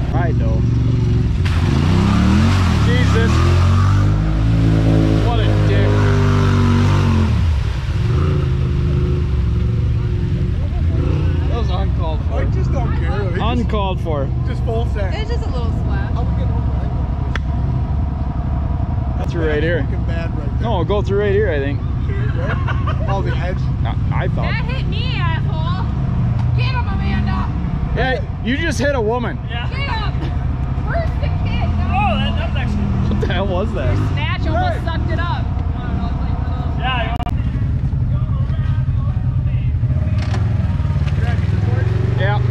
I know. Jesus. What a dick. That was uncalled for. I just don't care. Uncalled for. Just full set. It's just a little splash. How we get over That's right here. Fucking bad right there. No, go through right here, I think. Oh, the edge. I thought. That hit me, asshole. Get him, Amanda. Yeah, you just hit a woman. Get him. Where's the kid? No. Oh, that was actually. What the hell was that? Snatch almost sucked it up. Yeah. Yeah.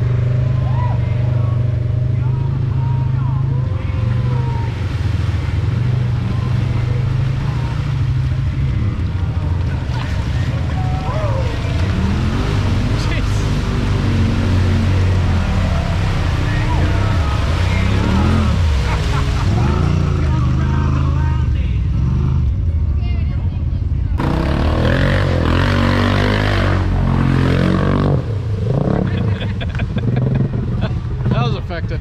That was effective.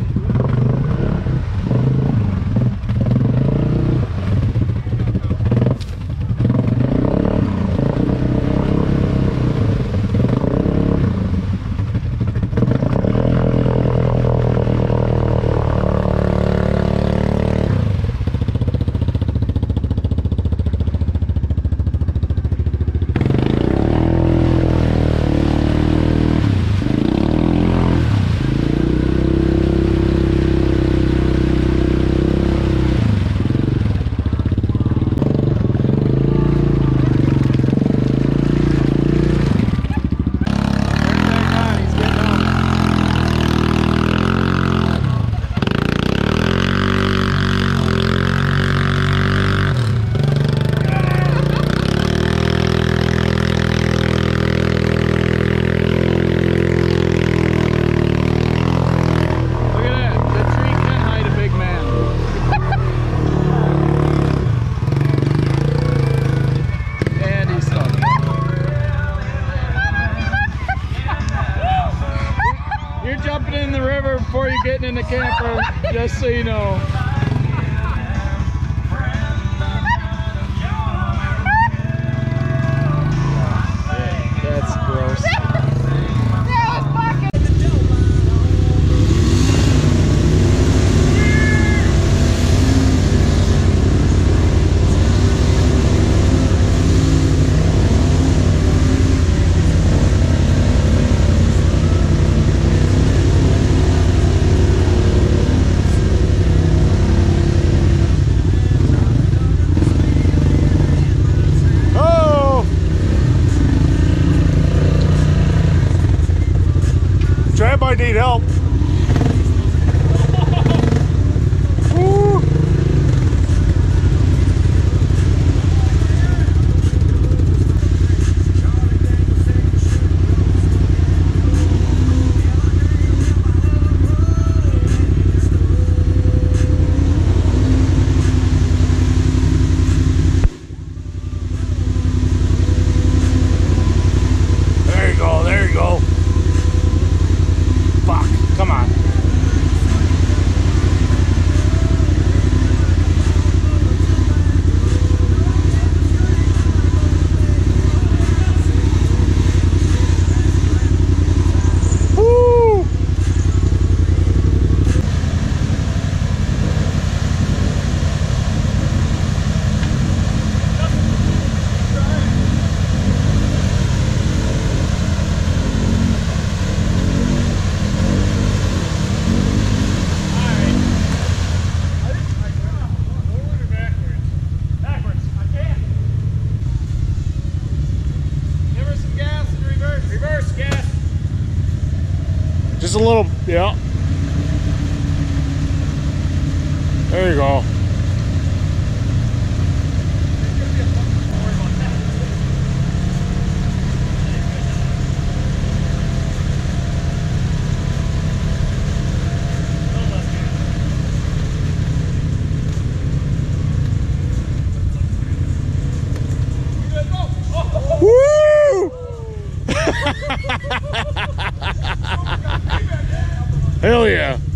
Before you're getting in the camper, just so you know. That's gross. I need help. There you go, there you go. Fuck, come on. Woo! Just a little, yeah. There you go. Woo! Hell yeah.